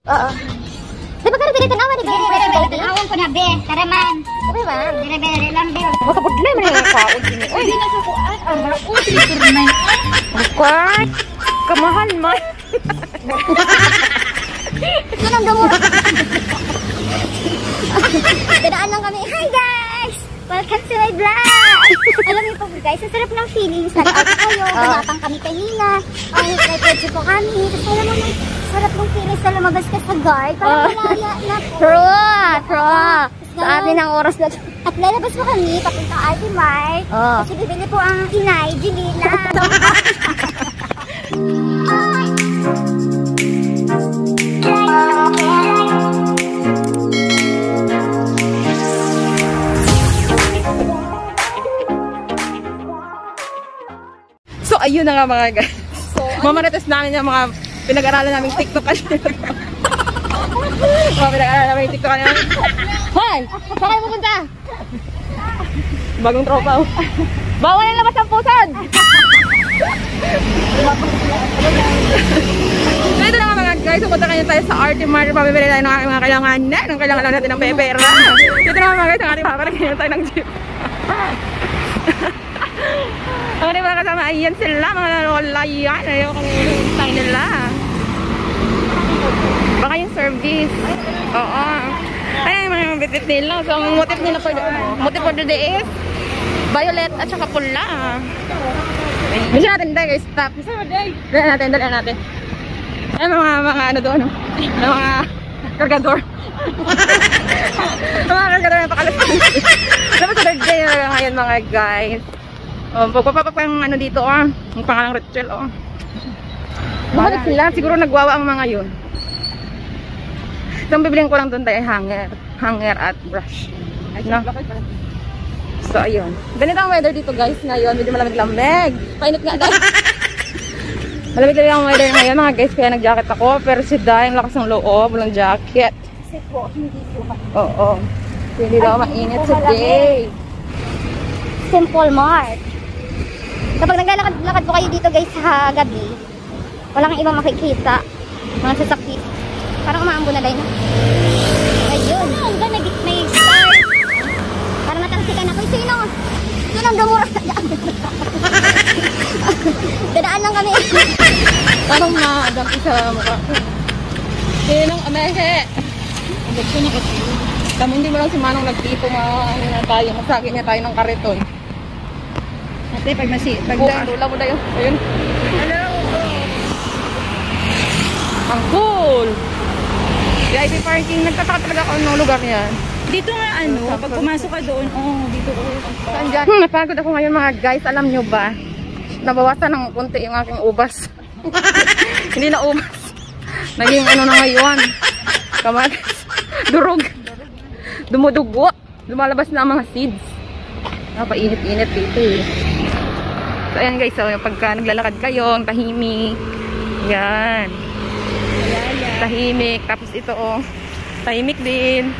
Oo. Di ba karon dito naman dito? Awon ko na be, tara man. Sabi ba? Dire lang be. Baka budlay man yung kaon sini. Uy, Hindi na sa kuan. Ang utri turmay. what? Kamahal man. Kanang damo. Dadaan lang kami. Hi guys! Welcome to my vlog! Alam niyo po guys, ang sarap ng feelings. Nag-out kayo, bumatang kami kanina. Ay, nag-edge po kami. Tapos alam mo, sarap ng feelings na lumabas ka sa guard. Parang malaya na po. True. Sa atin ang oras na. At lalabas po kami, papunta Ate Mart. Kasi bibili po ang inay, Jelena. So, ayun na nga mga guys. Mamarates namin yung mga pinag-aralan namin TikTok kanina. Mga pinag-aralan namin TikTok kanina. Hoy! Saan kayo pupunta? Bagong tropa. Bawal ang labas ang pusan! So, ito na nga mga guys. Pupunta kayo tayo sa Arte Mart. Pabibili tayo ng aking mga kailangan na. Nung kailangan lang natin ng pepera. Ito na nga mga guys. Ang ating paparagyan tayo ng jeep. Ang ating mga kasama, ayan sila, mga nanola yan. Ayaw kung tayo nila. Baka yung service. Oo. Ayan yung mga bitbit nila. So, ang motif nila for the day is violet at saka pula. Bisa natin tayo guys, stop. Dali natin. Ayan mga ano doon. Mga kargador. Mga kargador na pakalas. Dapat sa third day na ngayon mga guys. Pagpapapak pa yung ano dito, ang pangalang Rachel, Bumalik sila, siguro nagwawa ang mga yun. So, ang bibiliin ko lang doon tayo hanger at brush. No? So, ayun. Ganito ang weather dito guys ngayon, medyo malamig-lamig. Painit nga dahil. Malamig-lamig ang weather ngayon mga guys, kaya nag-jacket ako. Pero si Day, ang lakas ng loob, walang jacket. Kasi po, hindi po. Oo. Hindi daw mainit today. Simple Mart. Kapag naglalakad po kayo dito guys sa gabi, wala kang ibang makikita. Mga sasakyan. Parang umaambo na dahil. Ayun. Hanggang may start. Parang natalsikan ako. Sino? Sino ang dumura sa daan? Dadaan lang kami. Parang madampi sa mukha ko. Sinong amehe? Ang gusto niya kasi. Kami hindi mo lang si Manong nagtipo masagin niya tayo ng kariton. Ate, pag Lula mo na yun. Ayun. Hello. Ang cool. VIP parking. Nagtataka talaga ako ng lugar niyan. dito nga pag pumasok ka doon, dito ko. Napagod ako ngayon mga guys. Alam nyo ba? Nabawasan ng konti yung aking ubas. Hindi na ubas. Naging ano na ngayon. Kamatis. Durog. Dumudugo. Lumalabas na ang mga seeds. Napainit-init dito eh. So ayan guys, so pagka naglalakad kayo, ang tahimik. Yan. Tahimik. Tapos ito tahimik din.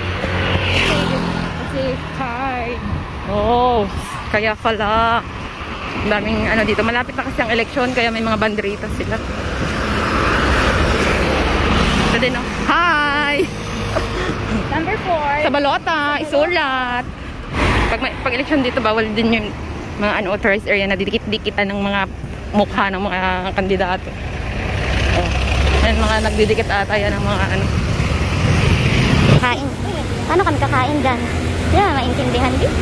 Kasi hard. Kaya pala. Daming ano dito. Malapit na kasi ang eleksyon, kaya may mga banderitas sila. Ito din Hi! Number 4. Sa balota, isulat. Pag election dito, bawal din yung mga unauthorized area na didikit-dikitan ng mga mukha ng mga kandidato. Ayan, mga nagdidikit ata yan ng mga ano. Kain. Paano kami kakain dyan? Hindi na maintindihan din.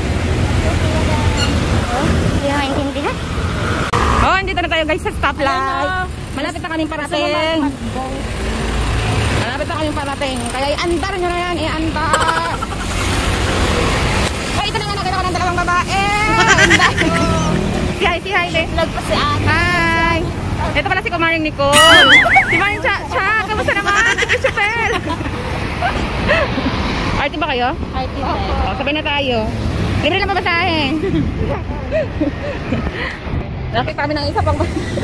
Hindi na maintindihan. Andito na tayo guys sa stoplight. Malapit na kaming parating. Malapit na kaming parating. Kaya i-andar nyo na yan. I-andar. Ito na nga nakita ko ng dalawang babae. Si hi din. Vlog pa si Ate. Hi. Ito pala si Kumaring Nicole. Si Maring Cha. Kamusta naman? Si Christopher. Arty ba kayo? Arty. Sabay na tayo. Libre lang babasahin. Nakita kami ng isa pang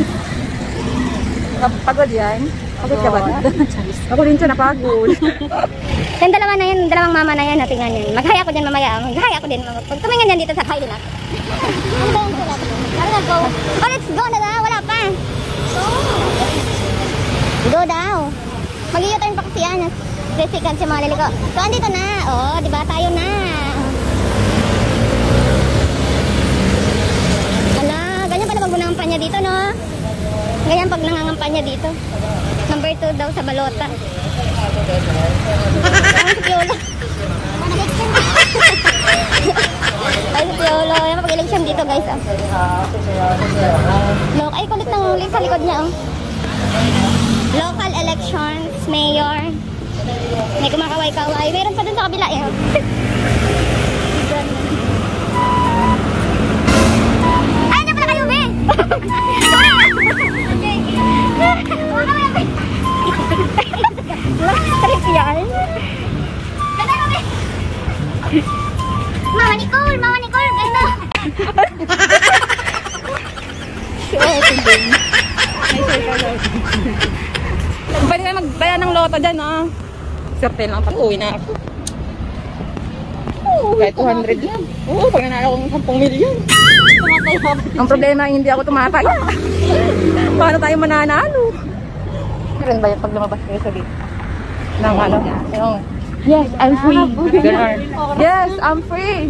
pagod yan. Pagod ka ba? Ako din siya napagod. Yung dalawa na yan, dalawang mama na yan, natingan yan. Maghaya ko dyan mamaya. Maghaya ko din. Pag tumingin yan dito sa highway na. Ano ba yung sila? Tara, go. Let's go na daw. Wala pa. Go daw. Mag-i-U-turn pa kasi yan. Resikan si mga liliko. So, andito na. Oh, di ba? Tayo na. Ala, ganyan pala pag nangangampanya dito, no? Ganyan pag nangangampanya dito. Number 2 daw sa balota. Ang si Piolo. Ay, si Piolo. Yan, pag-election dito, guys. Oh. Look, ay, kulit ng link sa likod niya, oh. Local elections, mayor. May kumakaway-kaway. Meron pa dun sa kabila, eh. Ay, na pala kayo, be! Trip yan. Mama Nicole! Mama Nicole! Ganda! Pwede kayo magbayan ng loto dyan, no? Certain lang, pag-uwi na ako. Kahit 200 lang. Oo, pag nanalo akong 10 milyon. Ang problema, hindi ako tumatay. Paano tayo mananalo? Meron ba yung pag lumabas kayo sa dito? Nang ano? Yes, I'm free. Ganun. Yes, I'm free.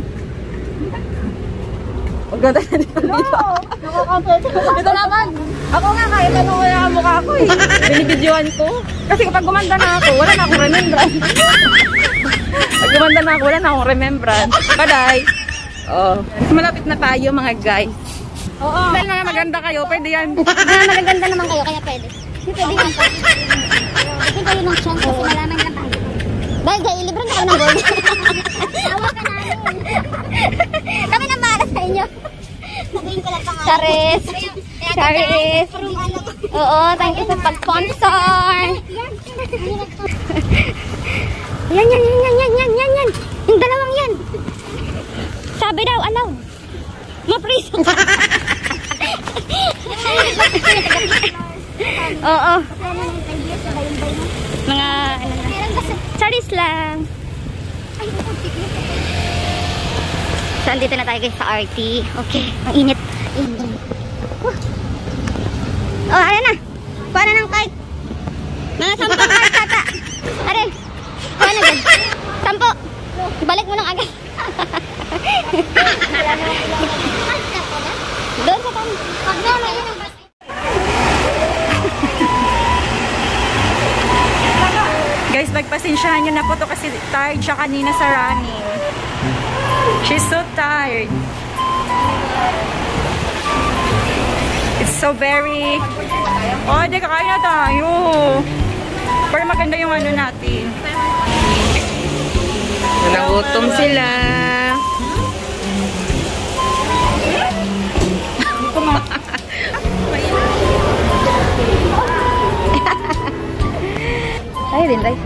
Huwag ganda na dito. Ito naman. Ako nga, kahit ano wala ang mukha ko eh. Binibidyoan ko. Kasi kapag gumanda na ako, wala na akong remembrance. Pag gumanda na ako, wala na akong remembrance. Baday. Oh. Malapit na tayo mga guys. Oo. Dahil na maganda kayo, pwede yan. Magaganda naman kayo, kaya pwede. Pwede yan. Kasi kayo ng chance kasi malaman lang tayo. Dahil kayo, libre na kayo ng gold. Tawa ka namin. Kami na para sa inyo. Sabihin ko lang pangalan. Charis. Charis. Oo, thank you sa pag-sponsor. Yan. Yung dalawang yan. Sabi daw, alaw. Ma-freeze. Oo. Mga, charis lang. So, andito na tayo guys sa RT. Okay, ang init. Oh, ayan na. Kuha na ng card. Mga 10 card tata. Are, kuha na dyan. 10. Balik mo lang agad. Doon sa kami. Guys, magpasensyahan nyo na po to kasi tired siya kanina sa running. She's so tired. It's so very... Oh, di kakain na tayo. Pero maganda yung ano natin. Nagutom sila. Ay, din tayo.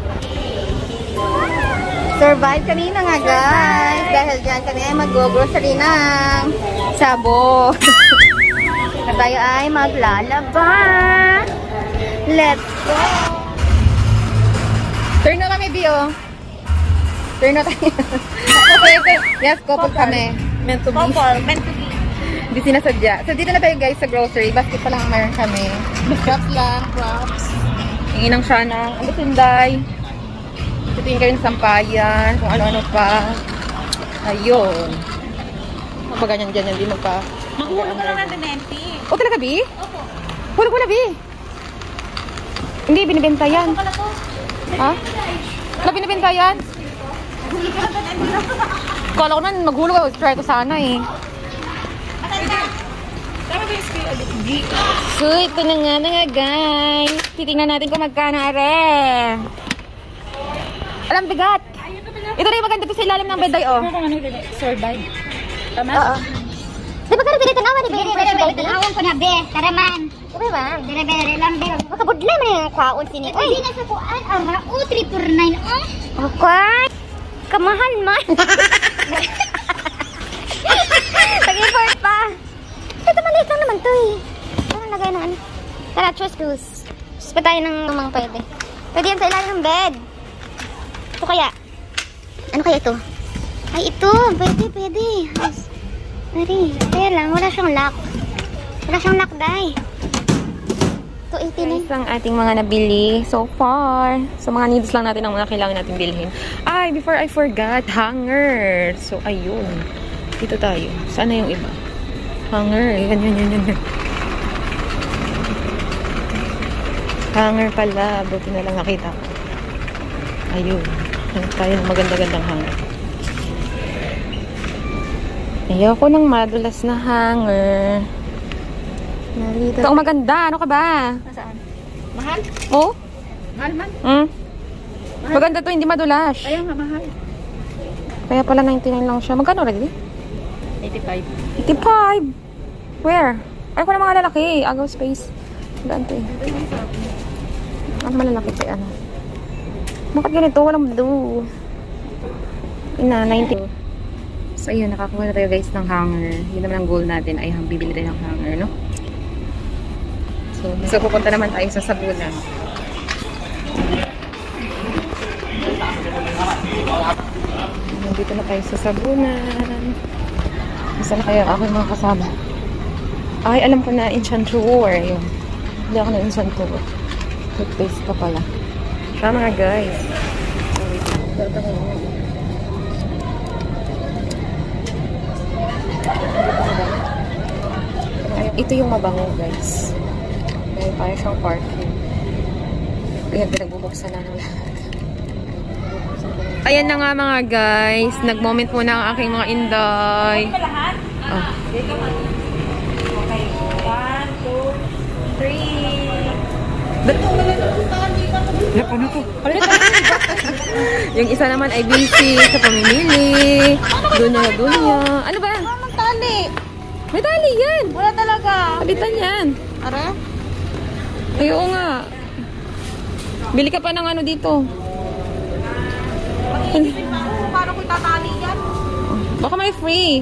Survive kanina nga guys. Dahil dyan kami ay mag-grocery ng sabo. At tayo ay maglalaba. Let's go! Turn na kami, Bio. Turn na tayo. Okay. Yes, couple kami. Meant to be. Meant to be. Hindi sinasadya. So, dito na tayo guys sa grocery. Basket pa lang meron kami. Props lang. Props. Hingin ng Shana. Ang tinday. Tutuin kayo ng sampayan. Kung ano-ano pa. Ayun. Kapag ganyan dyan, hindi magpa... Maghulog ka lang natin, Nenti. O, talaga, Bi? Opo. Hulog ko na, Bi. Hindi, binibenta yan. Ha? Wala binibenta yan? Kala ko na, maghulog ako. Try ko sana eh. So, ito na nga guys. Titingnan natin kung magkano are. Alam, bigat. Ito na yung maganda to sa ilalim ng beday, oh. Survive. Tama? Oo. Di ba karo dito naman? Di ba ko na, be. Taraman. Di ba? Dire-dire lang, be. Makabudla man yung kwaon sini. Uy, di na sa kuan. Ara, 349, oh. Okay. Kamahal man. Tag-import pa. Ito maliit lang naman to eh. Parang lagay na ano. Tara, choose. Choose pa tayo ng mga pwede. Pwede yan sa ilalim ng bed. Ito kaya? Ano kaya ito? Ay, ito. Pwede. Mari, kaya lang. Wala siyang lock. Wala siyang lock, day. Ito 289. Guys, ang ating mga nabili so far. So, mga needs lang natin ang mga kailangan natin bilhin. Ay, before I forgot, hanger. So, ayun. Dito tayo. Saan na yung iba? Hanger. Yan. Hanger pala. Buti na lang nakita ko. Ayun. Hanap tayo ng maganda-gandang hanger. Ayoko ng madulas na hanger. Ito ang maganda. Ano ka ba? Nasaan? Mahal? Oh? Mahal man? Maganda to, hindi madulas. Ayaw nga, mahal. Kaya pala 99 lang siya. Magkano rin? 85. 85? Where? Ay ko na mga lalaki. Agaw space. Gaan to eh. Ang malalaki to ano. Bakit ganito? Walang blue. Ina, 90. So, ayun. Nakakuha na tayo guys ng hanger. Yun naman ang goal natin ay bibili tayo ng hanger, no? So, pupunta naman tayo sa sabunan. Nandito na tayo sa sabunan. Isa na kaya ako yung mga kasama. Ay, alam ko na, Enchanteur. Yun. Hindi ako na Enchanteur. Toothpaste pa pala. Siya mga guys. Ito yung mabango guys. May parang siyang perfume. Ayan, pinagbubuksan na ng lahat. Ayan na nga mga guys. Nag-moment muna ang aking mga inday. Oh. Okay. 1, 2, 3. Ano to? Yung isa naman ay busy sa pamimili. Dunya. Ano ba? Anong tali? May tali yan. Wala talaga. Kabitan yan. Ara? Ay, oo nga. Bili ka pa ng ano dito. Paano ko itatali yan? Baka may free.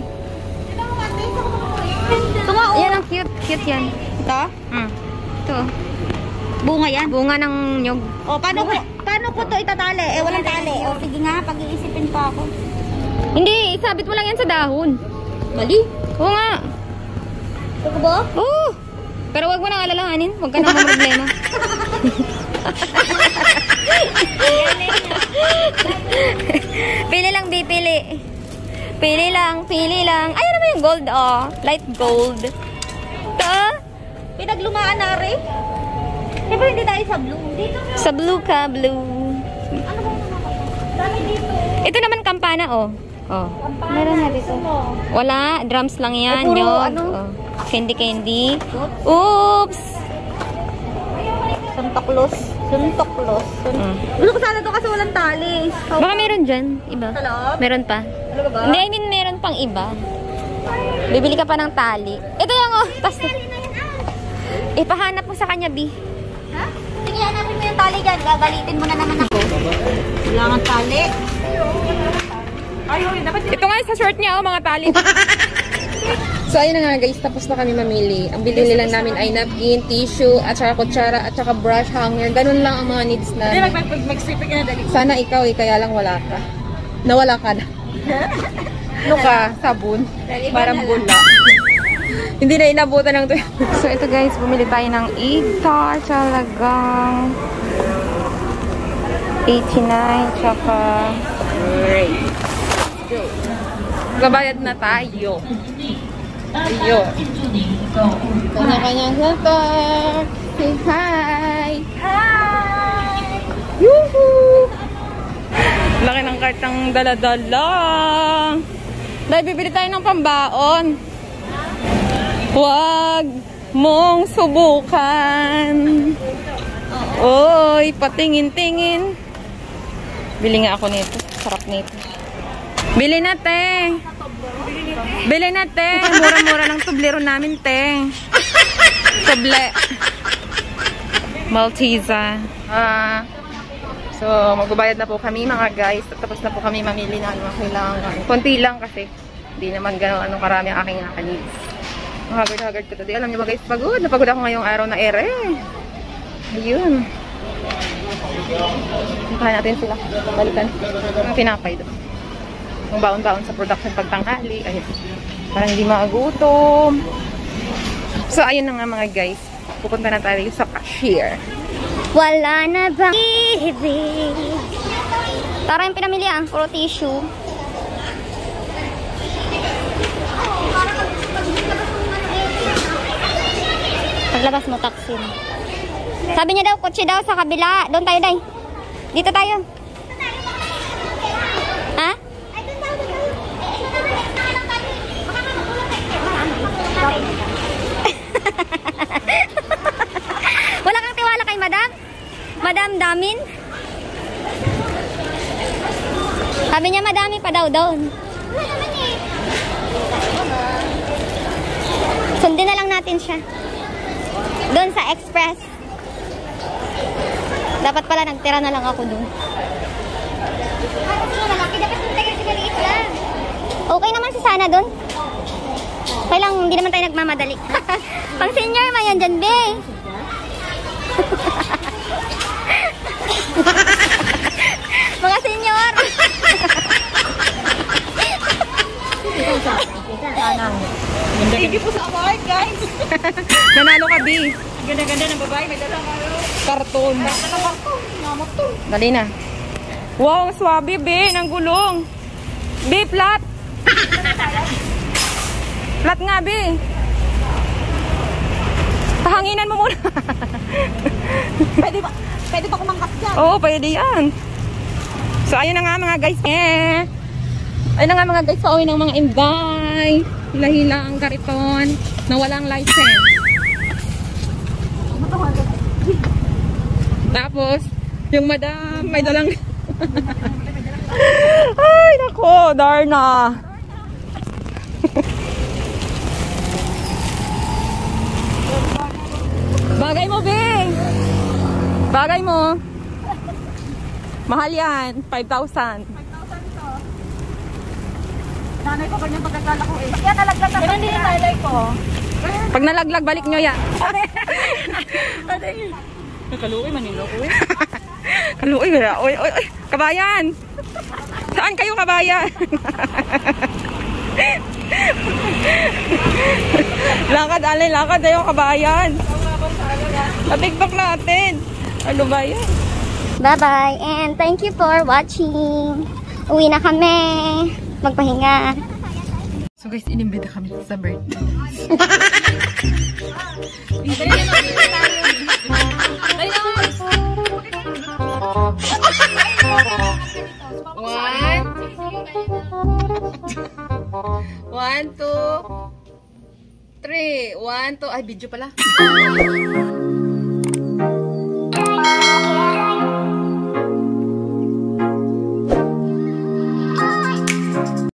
Yan ang cute. Cute yan. Ito? Ito. Bunga yan? Bunga ng nyog. O, paano ko to itatali? Eh, walang tali. O, sige nga, pag-iisipin pa ako. Hindi, isabit mo lang yan sa dahon. Mali? Oo nga. Ito ba? Oo. Pero wag mo nang alalahanin. Wag ka nang problema. Pili lang, bipili. Pili lang. Ay, ano ba yung gold, oh? Light gold. Ito? Pinaglumaan na rin. Siyempre hindi tayo sa blue. Dito na. Sa blue ka, blue. Ano ba naman? Dami dito. Ito naman kampana, oh. Oh. Meron na dito. Wala, drums lang yan. Ay, puro Nyog. ano? Oh. Candy. Oops! Suntok-los. Gusto ko sana to kasi walang tali. Baka meron dyan. Iba. Sa loob? Meron pa. Ano ba ba? Hindi, I mean, meron pang iba. Bibili ka pa ng tali. Ito yung, oh. Ipahanap mo sa kanya, B. Ha? Sige, hanapin mo yung tali dyan. Gagalitin mo na naman ako. Kailangan tali. Ito nga sa short niya, oh, mga tali. So, ayun na nga guys, tapos na kami mamili. Ang bilhin lang namin ay napkin, tissue, at saka kutsara, at saka brush, hanger. Ganun lang ang mga needs na. Mag-striping ka na dali. Sana ikaw kaya lang wala ka. Nawala ka na. Ano ka? Sabon. Parang bula. Hindi na inabutan ng to. So, ito guys, bumili tayo ng ita. Talagang 89, tsaka gabayad na tayo. Ayun. Kanya-kanyang satak. Say hi! Hi! Yuhuu! Laki ng kartang dala-dala. Dahil bibili tayo ng pambaon. Huwag mong subukan. Oy, patingin-tingin. Bili nga ako nito. Sarap nito. Bili na, te. Bili na, te. Mura-mura ng tublero namin, te. Tuble. Maltesa. So, magbabayad na po kami, mga guys. Tapos na po kami mamili na ano kailangan. Konti lang kasi hindi naman gano'n anong karami ang aking needs. Haggard ko today. Alam niyo ba guys, pagod. Napagod ako ngayong araw na ere. Ayun. Puntahan natin sila. Balikan. Ang pinapay doon. Ang baon-baon sa production pagtanghali. Ayun. Parang hindi maagutom. So, ayun na nga mga guys. Pupunta na tayo sa cashier. Wala na bang ibig? Tara yung pinamili puro tissue. Paglabas mo, taksin. Sabi niya daw, kotse daw sa kabila. Doon tayo, Day. Dito tayo. Ha? Wala kang tiwala kay Madam? Madam Damin? Sabi niya madami pa daw doon. Sundin na lang natin siya. Doon sa Express. Dapat pala nagtira na lang ako doon. Okay naman si Sana doon. Okay lang, hindi naman tayo nagmamadali. Pang senior man yan dyan, be. Mga senior. Thank you po sa award, guys. Nanalo ka, B. Ganda-ganda ng babae. May dalang karton. Dali na. Wow, swabe, B. Nang gulong. B, flat. Flat nga, B. Pahanginan mo muna. Pwede ba kumangkas dyan? Oo, pwede yan. So, ayun na nga mga guys. Ayun na nga mga guys. Pauwi ng mga imbay. Hila-hila ang kariton na walang license. Tapos, yung madam may dalang... Ay, nako, Darna. Bagay mo, Bing. Bagay mo. Mahal yan. 5,000. 5,000 ito. Nanay ko kanyang pagkakala ko eh. Kaya nalaglag na. Ganun din yung nanay ko. Pag nalaglag, balik nyo yan. Kaluoy, Manilo ko eh. Kaluoy, wala. Oy, oy, oy. Kabayan. Saan kayo, kabayan? Lakad, alay, lakad na yung kabayan. Patiktok natin. Ano ba yan? Bye-bye and thank you for watching. Uwi na kami. Magpahinga. So guys, inimbita kami sa birthday. One, two, three. 1, 2. Ay, video pala.